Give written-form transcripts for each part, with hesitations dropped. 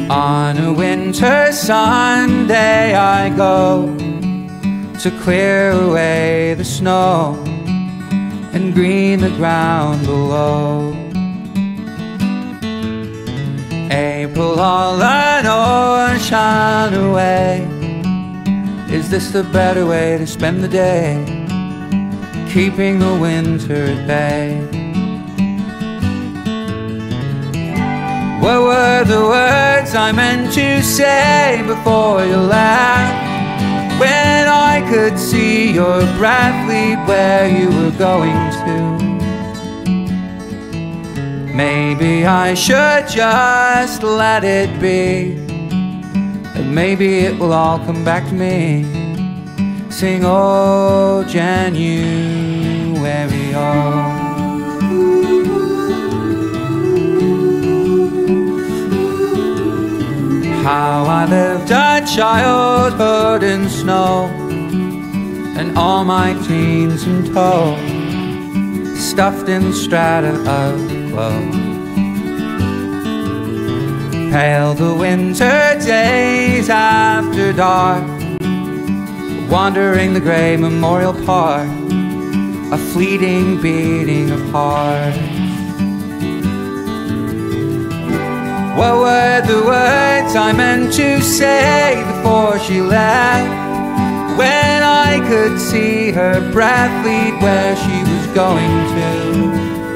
On a winter Sunday I go to clear away the snow and green the ground below. April all alone, shine away. Is this the better way to spend the day, keeping the winter at bay? What were the words I meant to say before you left, when I could see your breath lead where you were going to? Maybe I should just let it be, and maybe it will all come back to me. Sing, oh January, oh. How I lived a childhood in snow, and all my teens in tow, stuffed in strata of clothes. Pale the winter days after dark, wandering the grey memorial park, a fleeting beating of hearts. What were the words I meant to say before she left, when I could see her breath lead where she was going to?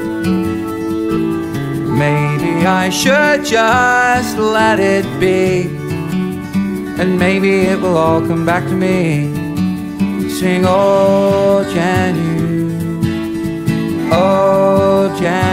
Maybe I should just let it be, and maybe it will all come back to me. Sing, oh January, oh January.